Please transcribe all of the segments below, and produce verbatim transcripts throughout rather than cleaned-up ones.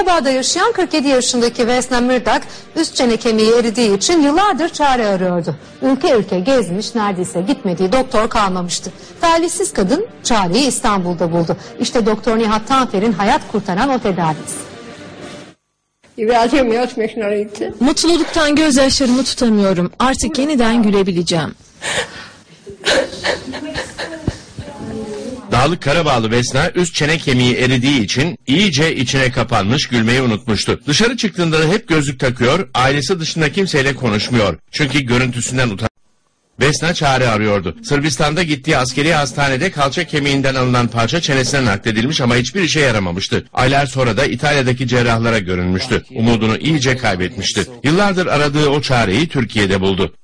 Karabağ'da yaşayan kırk yedi yaşındaki Vesna Mırdak üst çene kemiği eridiği için yıllardır çare arıyordu. Ülke ülke gezmiş, neredeyse gitmediği doktor kalmamıştı. Talihsiz kadın çareyi İstanbul'da buldu. İşte Doktor Nihat Tanfer'in hayat kurtaran o tedavisi. Mutluluktan gözyaşlarımı tutamıyorum. Artık yeniden gülebileceğim. Dağlık Karabağlı Vesna üst çene kemiği eridiği için iyice içine kapanmış, gülmeyi unutmuştu. Dışarı çıktığında da hep gözlük takıyor, ailesi dışında kimseyle konuşmuyor. Çünkü görüntüsünden utan. Vesna çare arıyordu. Sırbistan'da gittiği askeri hastanede kalça kemiğinden alınan parça çenesine nakledilmiş ama hiçbir işe yaramamıştı. Aylar sonra da İtalya'daki cerrahlara görünmüştü. Umudunu iyice kaybetmişti. Yıllardır aradığı o çareyi Türkiye'de buldu.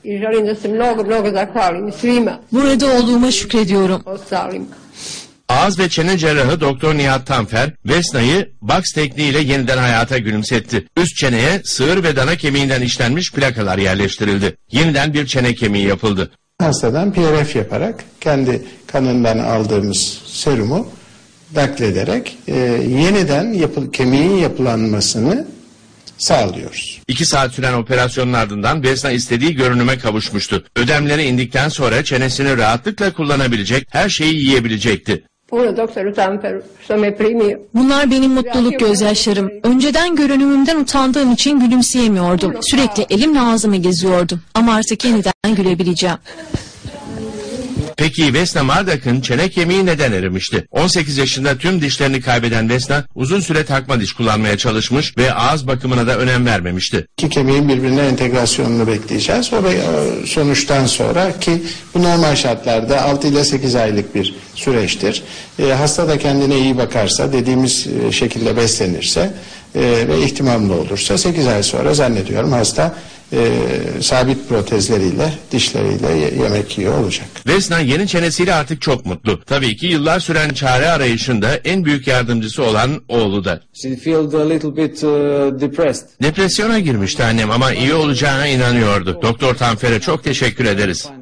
Burada olduğuma şükrediyorum. Ağız ve çene cerrahı Doktor Nihat Tanfer, Vesna'yı box tekniğiyle yeniden hayata gülümsetti. Üst çeneye sığır ve dana kemiğinden işlenmiş plakalar yerleştirildi. Yeniden bir çene kemiği yapıldı. Hastadan P R F yaparak kendi kanından aldığımız serumu naklederek e, yeniden yapı, kemiğin yapılanmasını sağlıyoruz. İki saat süren operasyonun ardından Vesna istediği görünüme kavuşmuştu. Ödemleri indikten sonra çenesini rahatlıkla kullanabilecek, her şeyi yiyebilecekti. Bunlar benim mutluluk gözyaşlarım. Önceden görünümümden utandığım için gülümseyemiyordum. Sürekli elimle ağzımı geziyordum. Ama artık yeniden gülebileceğim. Peki Vesna Mırdak'ın çene kemiği neden erimişti? on sekiz yaşında tüm dişlerini kaybeden Vesna uzun süre takma diş kullanmaya çalışmış ve ağız bakımına da önem vermemişti. İki kemiğin birbirine entegrasyonunu bekleyeceğiz. O sonuçtan sonra ki bu normal şartlarda altı ile sekiz aylık bir süreçtir. E, hasta da kendine iyi bakarsa, dediğimiz şekilde beslenirse e, ve ihtimamlı olursa sekiz ay sonra zannediyorum hasta e, sabit protezleriyle, dişleriyle yemek yiyor olacak. Vesna yeni çenesiyle artık çok mutlu. Tabii ki yıllar süren çare arayışında en büyük yardımcısı olan oğlu da. Depresyona girmişti annem ama iyi olacağına inanıyordu. Doktor Tanfer'e çok teşekkür ederiz.